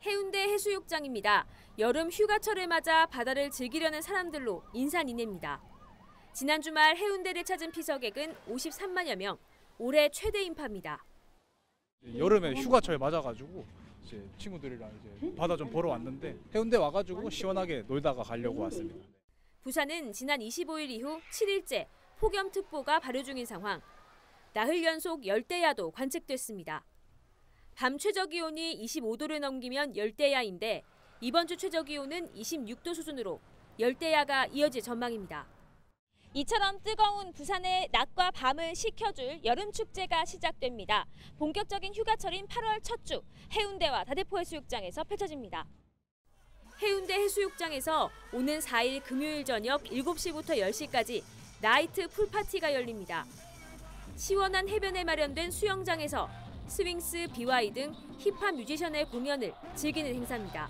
해운대 해수욕장입니다. 여름 휴가철을 맞아 바다를 즐기려는 사람들로 인산인해입니다. 지난 주말 해운대를 찾은 피서객은 53만여 명, 올해 최대 인파입니다. 여름에 휴가철 맞아가지고 이제 친구들이랑 이제 바다 좀 보러 왔는데 해운대 와가지고 시원하게 놀다가 가려고 왔습니다. 부산은 지난 25일 이후 7일째 폭염특보가 발효 중인 상황. 나흘 연속 열대야도 관측됐습니다. 밤 최저기온이 25도를 넘기면 열대야인데 이번 주 최저기온은 26도 수준으로 열대야가 이어질 전망입니다. 이처럼 뜨거운 부산의 낮과 밤을 식혀줄 여름축제가 시작됩니다. 본격적인 휴가철인 8월 첫 주 해운대와 다대포 해수욕장에서 펼쳐집니다. 해운대 해수욕장에서 오는 4일 금요일 저녁 7시부터 10시까지 나이트 풀파티가 열립니다. 시원한 해변에 마련된 수영장에서 스윙스, BY 등 힙합 뮤지션의 공연을 즐기는 행사입니다.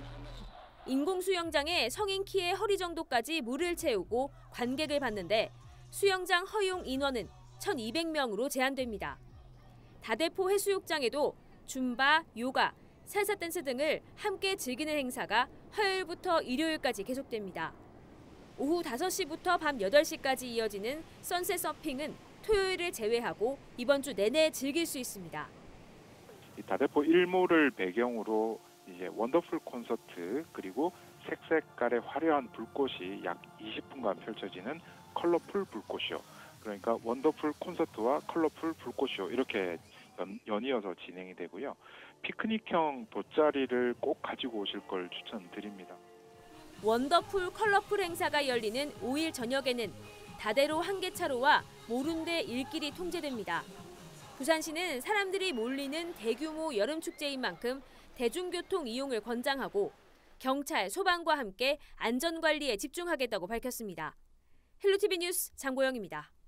인공수영장에 성인 키의 허리 정도까지 물을 채우고 관객을 받는데 수영장 허용 인원은 1,200명으로 제한됩니다. 다대포 해수욕장에도 줌바, 요가, 살사 댄스 등을 함께 즐기는 행사가 화요일부터 일요일까지 계속됩니다. 오후 5시부터 밤 8시까지 이어지는 선셋 서핑은 토요일을 제외하고 이번 주 내내 즐길 수 있습니다. 다대포 일몰을 배경으로 이제 원더풀 콘서트 그리고 색색깔의 화려한 불꽃이 약 20분간 펼쳐지는 컬러풀 불꽃쇼. 그러니까 원더풀 콘서트와 컬러풀 불꽃쇼 이렇게 연이어서 진행이 되고요. 피크닉형 돗자리를 꼭 가지고 오실 걸 추천드립니다. 원더풀 컬러풀 행사가 열리는 5일 저녁에는 다대로 한계차로와 모룬대 일길이 통제됩니다. 부산시는 사람들이 몰리는 대규모 여름축제인 만큼 대중교통 이용을 권장하고 경찰, 소방과 함께 안전관리에 집중하겠다고 밝혔습니다. 헬로티비 뉴스 장보영입니다.